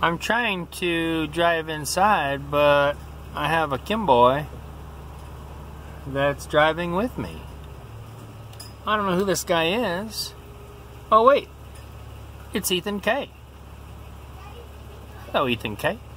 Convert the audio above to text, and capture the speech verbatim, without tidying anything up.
I'm trying to drive inside, but I have a Kimboy that's driving with me. I don't know who this guy is. Oh wait, it's Ethan K. Hello, Ethan K.